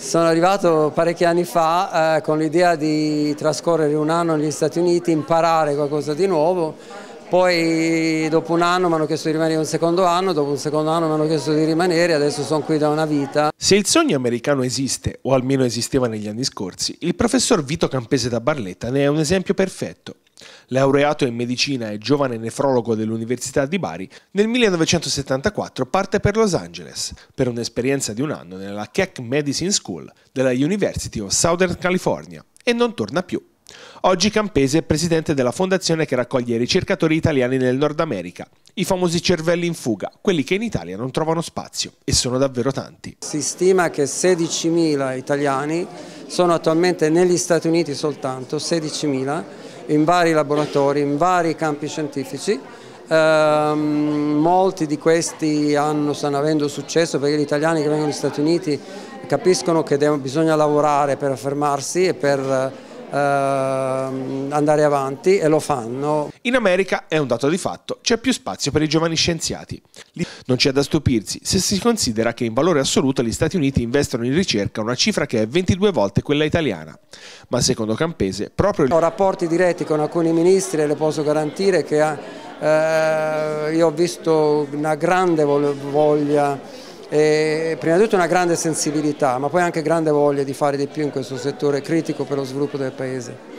Sono arrivato parecchi anni fa con l'idea di trascorrere un anno negli Stati Uniti, imparare qualcosa di nuovo, poi dopo un anno mi hanno chiesto di rimanere un secondo anno, dopo un secondo anno mi hanno chiesto di rimanere, adesso sono qui da una vita. Se il sogno americano esiste, o almeno esisteva negli anni scorsi, il professor Vito Campese da Barletta ne è un esempio perfetto. Laureato in medicina e giovane nefrologo dell'Università di Bari, nel 1974 parte per Los Angeles per un'esperienza di un anno nella Keck Medicine School della University of Southern California e non torna più. Oggi Campese è presidente della fondazione che raccoglie i ricercatori italiani nel Nord America, i famosi cervelli in fuga, quelli che in Italia non trovano spazio, e sono davvero tanti. Si stima che 16.000 italiani sono attualmente negli Stati Uniti soltanto, 16.000, in vari laboratori, in vari campi scientifici. Molti di questi stanno avendo successo perché gli italiani che vengono negli Stati Uniti capiscono che bisogna lavorare per affermarsi e per andare avanti, e lo fanno. In America è un dato di fatto, c'è più spazio per i giovani scienziati. Non c'è da stupirsi se si considera che in valore assoluto gli Stati Uniti investono in ricerca una cifra che è 22 volte quella italiana. Ma secondo Campese proprio... Ho rapporti diretti con alcuni ministri e le posso garantire che io ho visto una grande voglia, prima di tutto una grande sensibilità, ma poi anche grande voglia di fare di più in questo settore critico per lo sviluppo del Paese.